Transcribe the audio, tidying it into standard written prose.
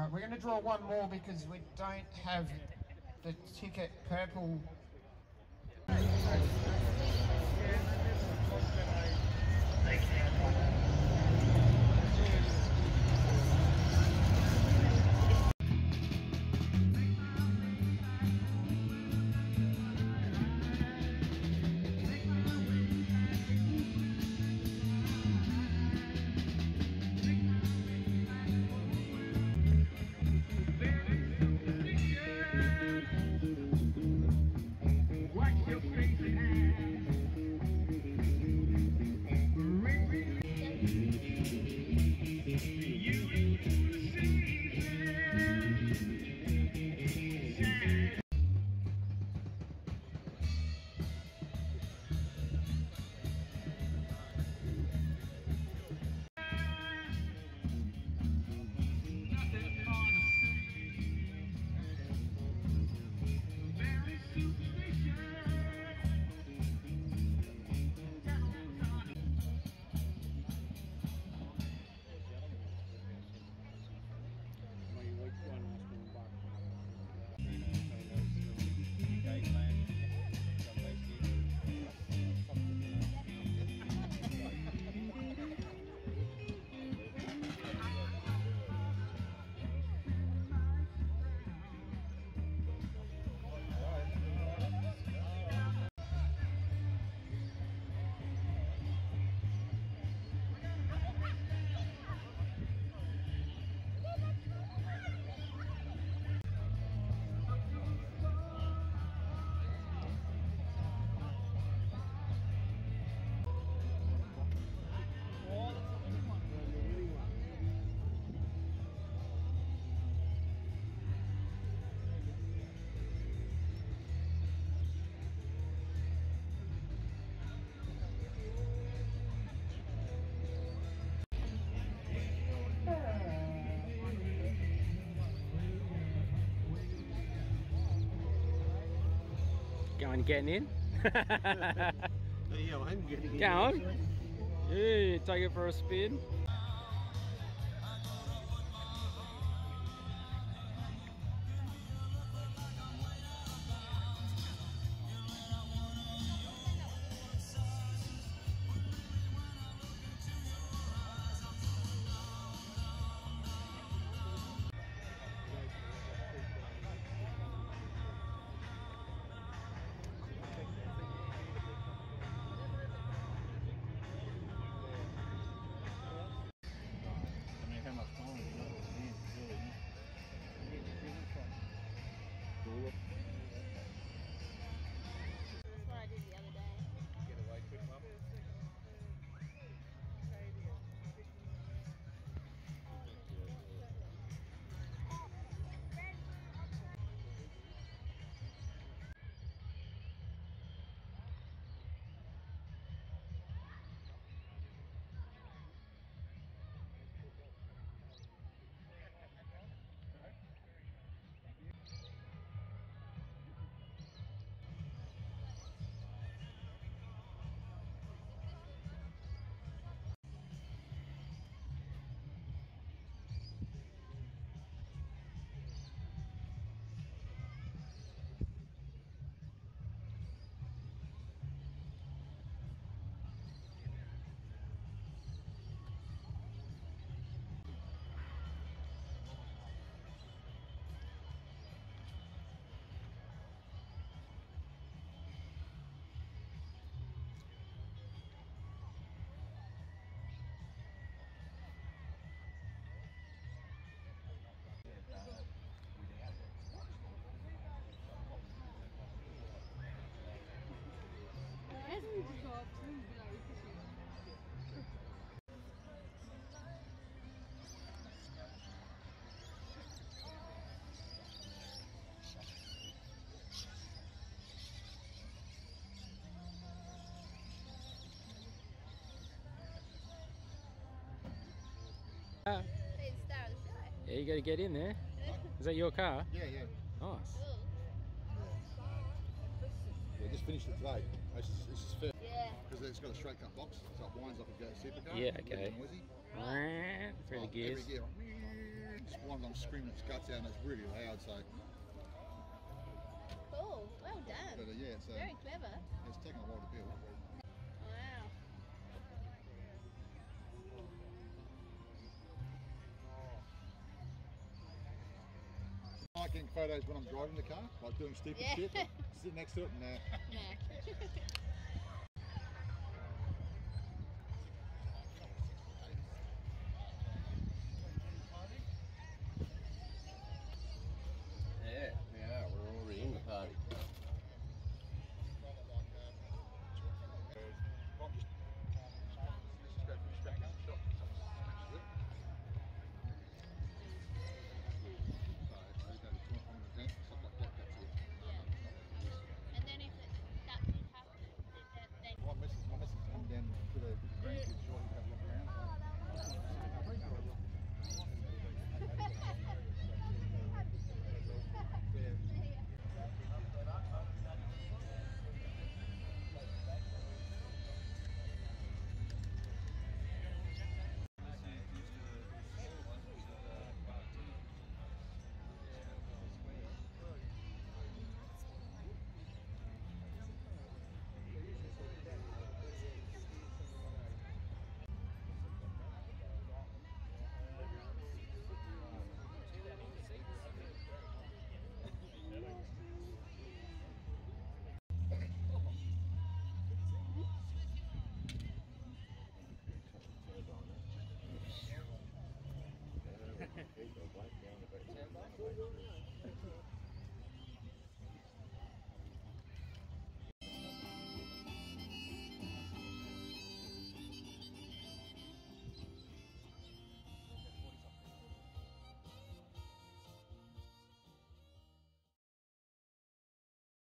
Right, we're going to draw one more because we don't have the ticket purple. Getting in? Yeah, I'm getting in. Go on. Yeah, take it for a spin. That's what I did the other day. Get away quick, mum. Hey, the star of the show. Yeah, you got to get in there. Is that your car? Yeah, yeah. Nice. Cool. Yeah, just finished it today. This is fair. Yeah. Because it's got a straight cut box, so it winds like a supercar. Yeah, okay. Noisy. Through the gears. Every gear. Just one of them screaming its guts out and it's really loud, so. Cool. Well done. But yeah, it's Very clever. it's taken a while to build. Wow. I like getting photos when I'm driving the car, like doing stupid Yeah. shit. Sit next to it and Nah. Yeah, we are. We're already in the party. And then if that did happen, then My missus come down to the grandkids shortly to have a look around.